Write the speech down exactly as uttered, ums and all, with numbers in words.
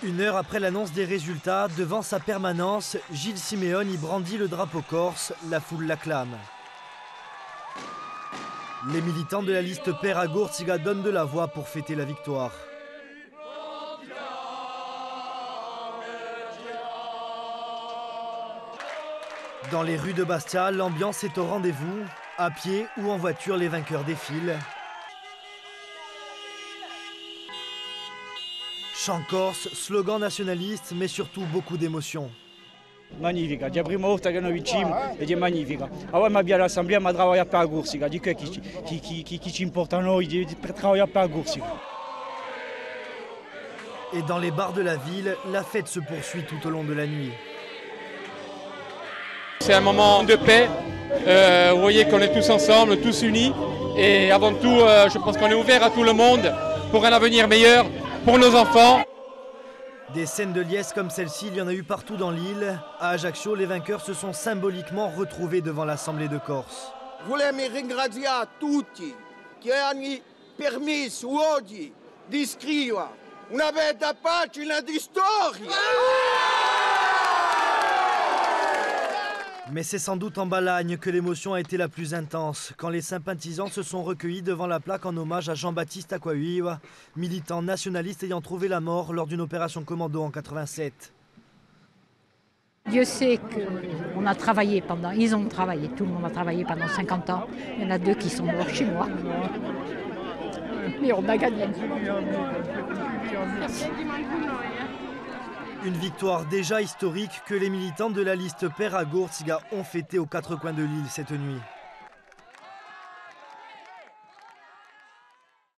Une heure après l'annonce des résultats, devant sa permanence, Gilles Simeone y brandit le drapeau corse, la foule l'acclame. Les militants de la liste Pera Gurtziga donnent de la voix pour fêter la victoire. Dans les rues de Bastia, l'ambiance est au rendez-vous. À pied ou en voiture, les vainqueurs défilent. Chant corse, slogan nationaliste, mais surtout beaucoup d'émotions. Magnifica, è la prima volta che noi vinciamo ed è magnifica. Allora mi abbiamo l'assemblea, ma lavoriamo per la Gurtziga, di che chi, chi, chi, chi, chi ci importa a noi, di, di, per lavorare per la Gurtziga. Et dans les bars de la ville, la fête se poursuit tout au long de la nuit. C'est un moment de paix, euh, vous voyez qu'on est tous ensemble, tous unis. Et avant tout, euh, je pense qu'on est ouvert à tout le monde pour un avenir meilleur pour nos enfants. Des scènes de liesse comme celle-ci, il y en a eu partout dans l'île. À Ajaccio, les vainqueurs se sont symboliquement retrouvés devant l'Assemblée de Corse. Voulem ringraziare tutti che hanno permesso oggi di scrivere una bella pagina di storia. Mais c'est sans doute en Balagne que l'émotion a été la plus intense, quand les sympathisants se sont recueillis devant la plaque en hommage à Jean-Baptiste Akwawiwa, militant nationaliste ayant trouvé la mort lors d'une opération commando en quatre-vingt-sept. Dieu sait qu'on a travaillé pendant, ils ont travaillé, tout le monde a travaillé pendant cinquante ans. Il y en a deux qui sont morts chez moi. Mais on a gagné. Merci. Une victoire déjà historique que les militants de la liste Pera Gurtziga ont fêtée aux quatre coins de l'île cette nuit.